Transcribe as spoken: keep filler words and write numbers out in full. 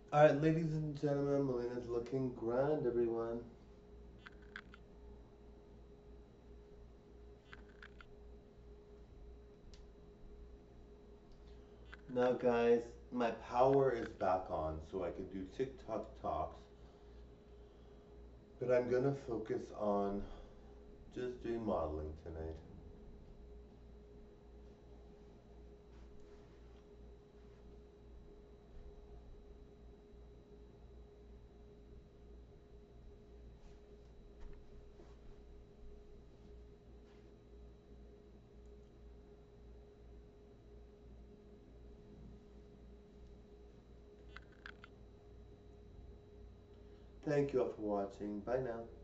Alright, ladies and gentlemen, Melina's looking grand, everyone. Now, guys, my power is back on, so I can do TikTok talks, but I'm gonna focus on just doing modeling tonight. Thank you all for watching. Bye now.